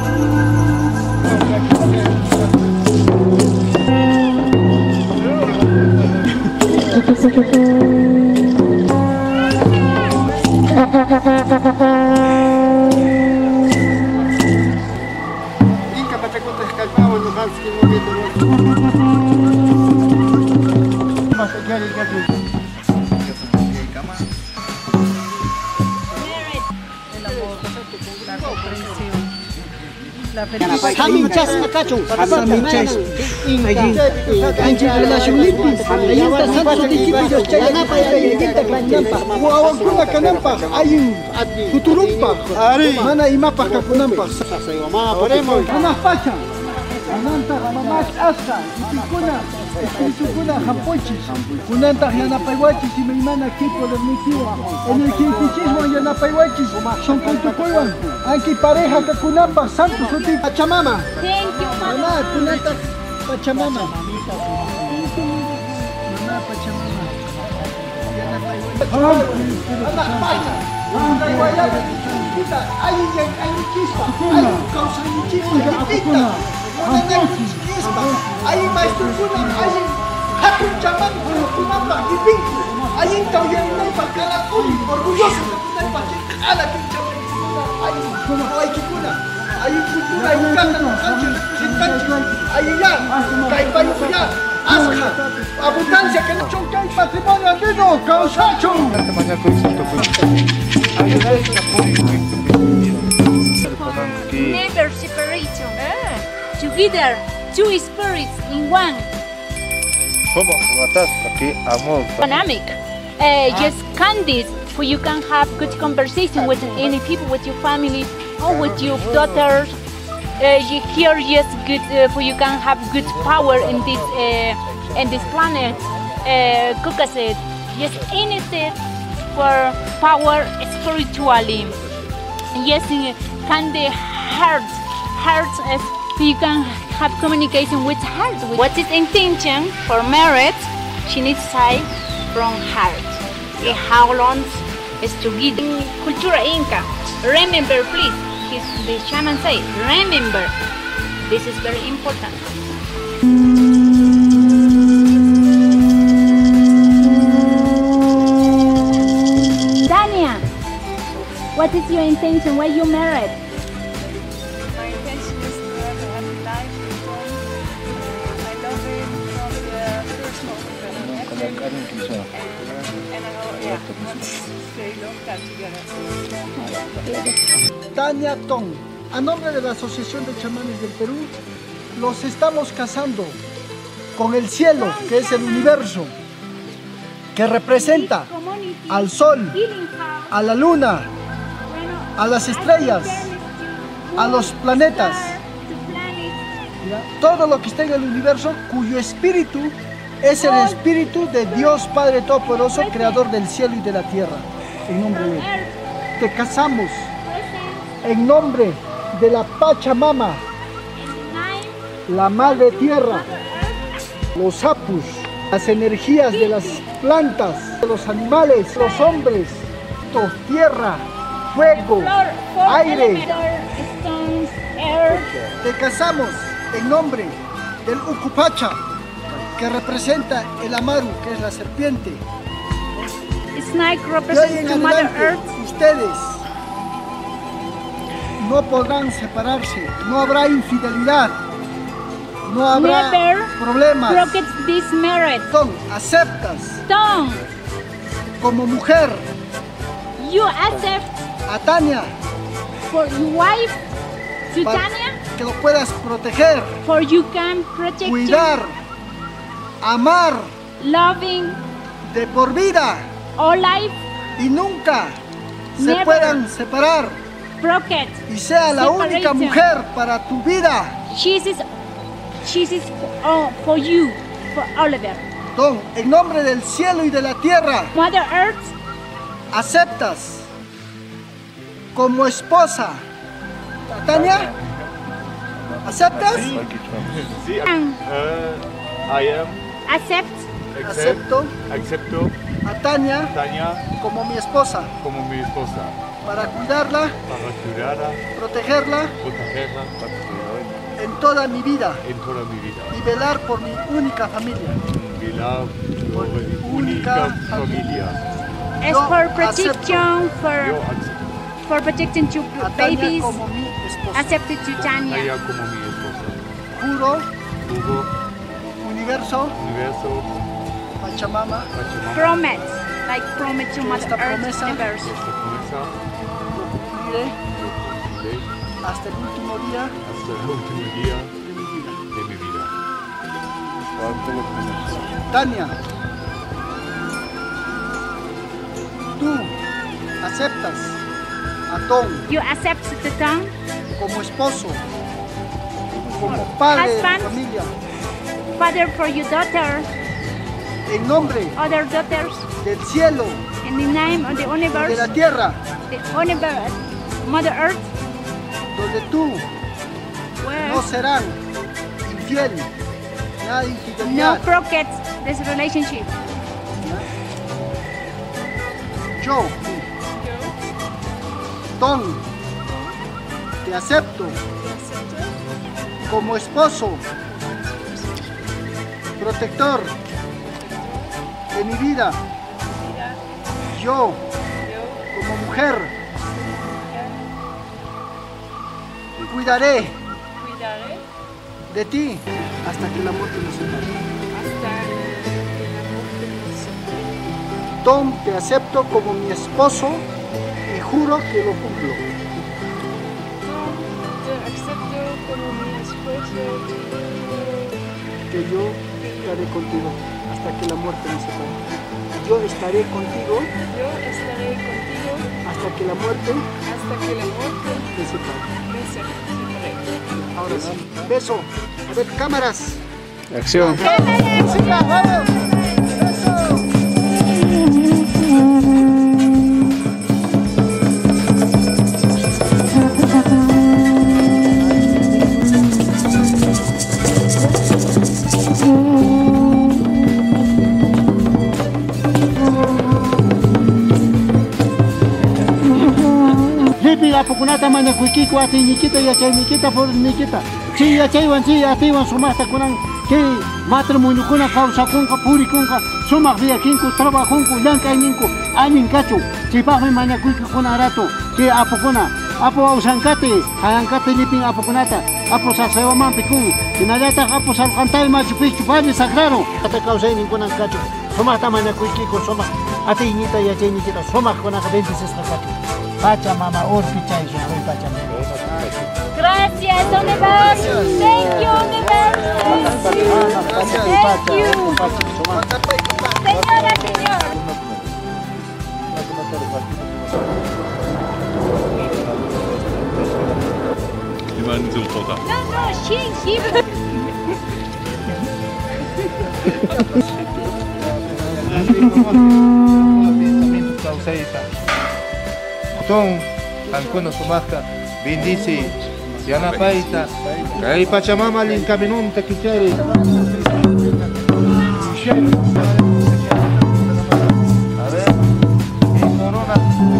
Haminchas nakachu, haminchas anchi relación limpis, ayinta santo tiquipillos chayanapa ayinta kanampa, huawakuna kanampa, ayin futurumpa, mana imapa kakunampa. Mana pacha, ananta mamás asca, itikuna, espiritukuna hampochis, kunanta yanapayhuachis y meimana kipo del mitiwa, en el quintichismo yanapayhuachis, son contucuiwan, anki pareja kakunampa, santo suti Pachamama. Thank you, Mama, kunanta Pachamama. Mama Pachamama. Anak pacha, ay wayaba, ay chispa, ay causa chispa, ay maestro kuna, ay hakun chaman, kunapa, ibing, ay tawyan na pagkalakuli, orgulloso na kunay pagkakala chaman, ay kikuna. Hay cultura yucatán, hay yan, caipayo yan, asca, abundancia que no choca el patrimonio andino, causacho. Never separation. Together, two spirits in one. Dynamic. Just candies, for you can have good conversation with any people, with your family. Oh, with your daughters, you hear yes good for you can have good power in this planet. Caucasus, yes, anything for power spiritually. Yes, can the heart you can have communication with heart. What is intention for marriage? She needs to say from heart. How long is to give cultura Inca? Remember, please. The shaman say, remember, this is very important. Tania, what is your intention? Why you married? My intention is to have a happy life with him. I love him from the first moment when I met him. And I want to stay a long time together. Tania Tong, a nombre de la Asociación de Chamanes del Perú, los estamos casando con el cielo, que es el universo, que representa al sol, a la luna, a las estrellas, a los planetas, todo lo que está en el universo, cuyo espíritu es el espíritu de Dios Padre Todopoderoso, creador del cielo y de la tierra. En nombre de Él, te casamos en nombre de la Pachamama, la Madre Tierra, los apus, las energías de las plantas, de los animales, los hombres, tierra, fuego, aire. Te casamos en nombre del Ucupacha, que representa el Amaru, que es la serpiente. Snake De hoy represents en the Mother adelante, Earth. ustedes no podrán separarse, no habrá infidelidad, no habrá Never problemas. broke this marriage. Aceptas Don't como mujer you accept a Tania for your wife to para Tania, que lo puedas proteger, for you can protect cuidar, amar you, loving de por vida all life, y nunca se Never. puedan separar broken. y sea la única Separation. mujer para tu vida. Jesus for you, for Oliver. Don, en nombre del cielo y de la tierra, Mother Earth, aceptas como esposa a Tania. ¿Aceptas? Sí, and I am, Acepto acepto a Tania Tania como mi esposa. como mi esposa. para cuidarla, protegerla en toda mi vida y velar por mi única familia. As Yo for acepto protection, for protecting two a Tania babies, como mi esposa. accepted to Tanya. Juro, universo, Pachamama, Promise, like promise to Que Mother esta Earth, promesa universe. lo cumpliré hasta el último día de mi vida. Tania, tú aceptas a Tom You accept the tongue, como esposo, como padre de Husband. tu familia, father for your daughter, en nombre other daughters, del cielo in the name of the y de universe, la tierra, Mother Earth, donde tú where no serán infiel, nada de no infidelidad. forget this relationship. Yo, Tom, te acepto como esposo, protector de mi vida. Yo, como mujer, cuidaré de ti hasta que la muerte nos separe. Tom, te acepto como mi esposo y juro que lo cumplo. Que yo estaré contigo hasta que la muerte nos separe. Yo estaré contigo hasta que la muerte me separe. Ahora sí. Beso. A ver, cámaras. Acción. Música, vamos. Beso. Apukunata mana kuikiku ati nikita yachay nikita por nikita si yachaywan si atiwan sumaqta kunan que matrimoniokuna kawsakunqa purikunqa sumaq viakinku trabajunku llank'ayninku allin kachun chaypaqmi mañakuykikuna rato que apukuna apu awsankati hayankati llipin apukunata apu sasawamanpi kun hinallataq apu salqantay Machu Picchu Valle Sagrado ata kawsayninkunan kachun sumaqta mañakuykiku sumaq atiynita yachaynikita sumaqkunaqa bendicisqa kachun Pachamama, Orpichay, soy Pachamama. Gracias, universe. Thank you, universe. Thank you. Señora, señor. No, she. Tom, Ancono Sumaca, bendice, Yana Paita, Kay Pachamama Lincaminum Taquichari. A ver, en Corona.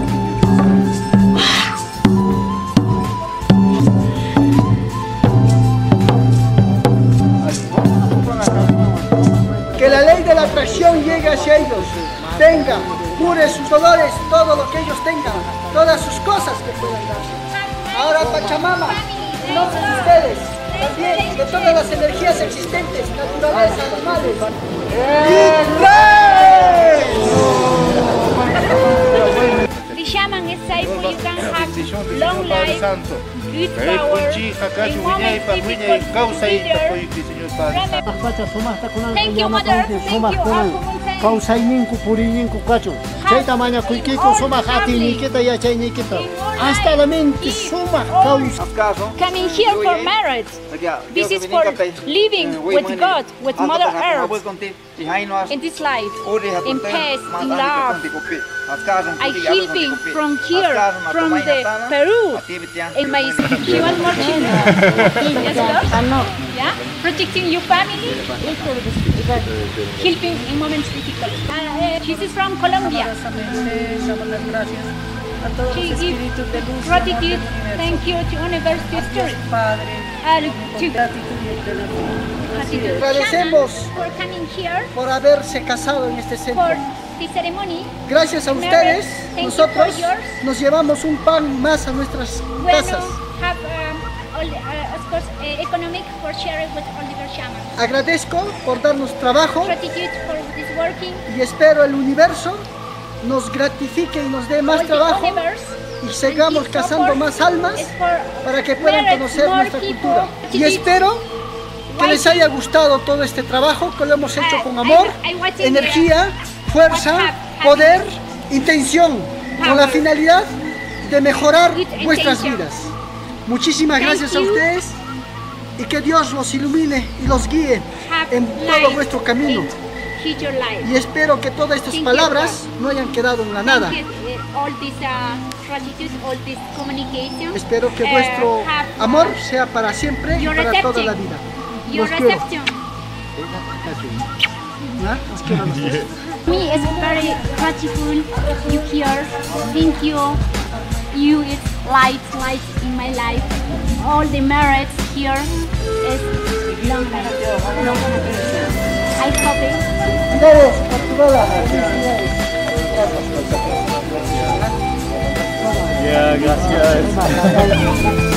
Que la ley de la atracción llegue hacia ellos, venga, cure sus dolores, todo lo que ellos tengan, todas sus cosas que puedan dar. Ahora Pachamama, en nombre de ustedes, también de todas las energías existentes, naturales, animales. The shaman is safe where you can have long life, good power, in moments difficult, Thank you, Mother. Thank you, Kausayinku purininku kachu. Chayta maña kuikiku suma hati nikita ya chay nikita. Hasta la mente suma kaus. coming here for marriage. This is for living with God, with Mother Earth, in this life, in peace, in love. I helping from here, from the Peru, in my spiritual marching. Yes, Lord? Yeah? Protecting your family, helping in moments difficult. This is from Colombia. a todos She los gives espíritus de luz y amor gratitude, del universo. thank you to University Dios Spirit. Padre, To gratitud y gratitude. Agradecemos Shannon for coming here por haberse casado en este for centro. the ceremony. Gracias a ustedes, nosotros nos llevamos un pan más a nuestras Bueno, casas. have of course economic for sharing with Oliver Shaman. Agradezco por darnos trabajo Gratitude for this working. y espero el universo nos gratifique y nos dé más All the trabajo universe, y sigamos and this cazando support más almas is for para que puedan marriage, conocer more nuestra people. cultura. Y espero que les haya gustado todo este trabajo que lo hemos hecho con amor, energía, fuerza, poder, intención, con la finalidad de mejorar vuestras vidas. Muchísimas gracias a ustedes y que Dios los ilumine y los guíe en todo vuestro camino. Y espero que todas estas palabras no hayan quedado en la nada. All this gratitude, all this communication. Espero que vuestro amor sea para siempre y para toda la vida. Your Los quiero. reception. ¿Ah? Los quiero a los dos. Me is very grateful you here. Thank you. You is light in my life. All the merits here is long I hope it. Ustedes, Portugal, felicidades. Ya, gracias.